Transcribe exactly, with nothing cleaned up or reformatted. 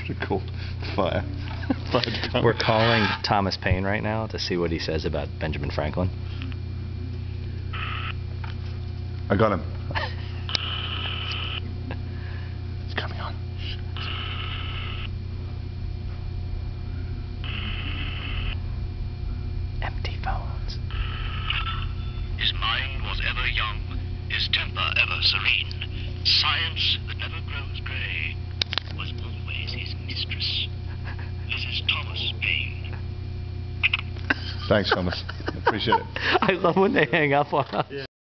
called fire. fire We're calling Thomas Paine right now to see what he says about Benjamin Franklin. I got him. It's coming on. Empty phones. His mind was ever young, his temper ever serene. Science that never grows grey was always his mistress. This is Thomas Paine. Thanks, Thomas. Appreciate it. I love when they hang up on us. Yeah.